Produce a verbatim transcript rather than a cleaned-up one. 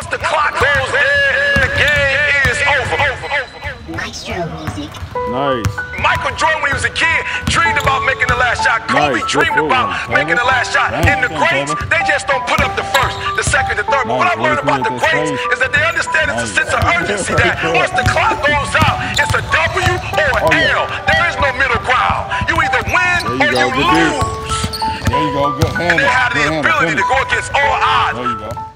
the clock goes dead, the game is over. Maestro music. Nice. Michael Jordan, when he was a kid, dreamed about making the last shot. Kobe Nice. dreamed Good about one, making the last shot. Nice. And the greats, they just don't put up the first, the second, the third. But what Nice. I've learned about the Way to put it greats this way. is that they understand it's a Nice. sense of urgency that once the clock goes out, it's a W or an Oh, yeah. L. There is no middle ground. You either win There or you go. you Good dude. lose. There you go. Good And handle. they have the Good handle. ability to Finish. go against all odds. There you go.